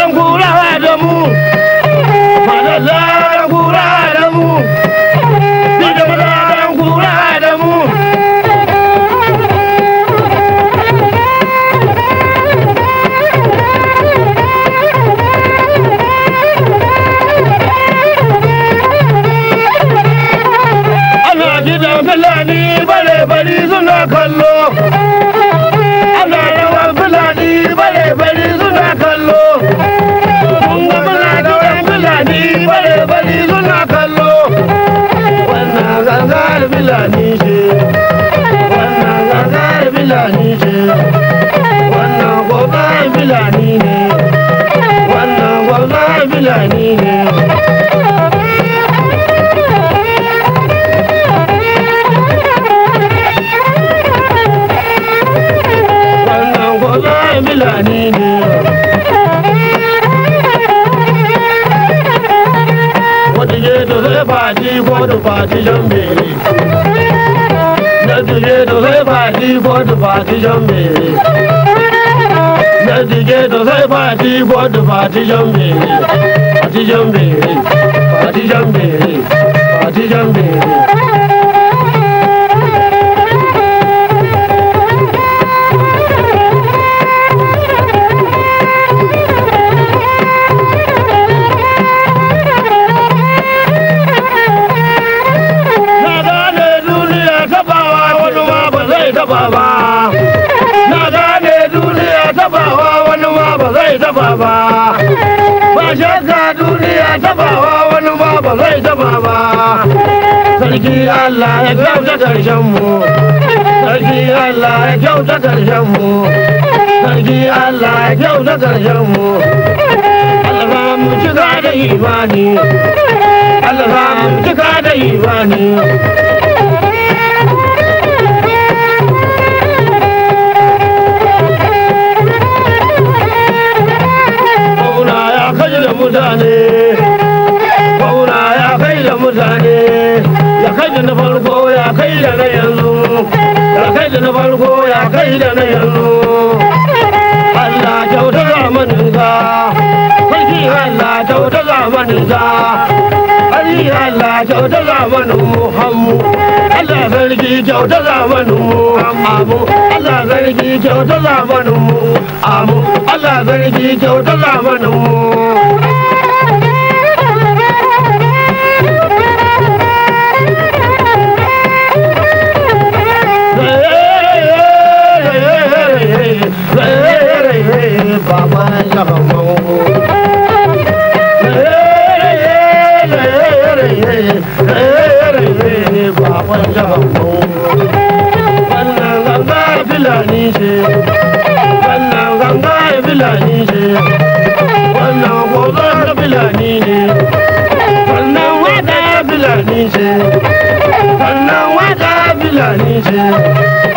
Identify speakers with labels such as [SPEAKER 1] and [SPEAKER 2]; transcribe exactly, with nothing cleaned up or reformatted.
[SPEAKER 1] dan kura da mu madalla dan kura da mu dija maza dan kura da mu ana gidan fulani bare bari suna kallo ana yawan fulani bare bari suna kallo mun ga muna gidan fulani bare bari suna kallo wannan gangar fulani ce wannan gangar fulani ce wannan gobar fulani ne wannan gobar fulani ne Bilani ne wata je to sai fati ko da fati jambe na je to sai fati ko da fati jambe na je to sai fati ko da fati jambe fati jambe fati jambe fati jambe Baba, na gane duniya tabawa wani ma ba zai taba ba. Ba shakka duniya tabawa wani ma ba zai taba ba. Sarki Allah ya kyauta karshen mu. Sarki Allah ya kyauta karshen mu. Sarki Allah ya kyauta karshen mu. Allah ba mu cika da imani. Allah ba mu cika da imani. mutane bauna ya kai da mutane ya kai da na farko ya kai da na yanzu ya kai da na farko ya kai da na yanzu Allah kyauta zamanin ka sarki Allah kyauta zamanin ka sarki Allah kyauta zamanin Muhammad Allah sarki kyauta zamanin mu amu Allah sarki kyauta zamanin mu amu Allah sarki kyauta zamanin mu Baba Jabamo, Baba Jabamo, wannan gangar Fulani ce, wannan gangar Fulani ce, wannan gozar Fulani ne, wannan wada Fulani ce, wannan wada Fulani ce.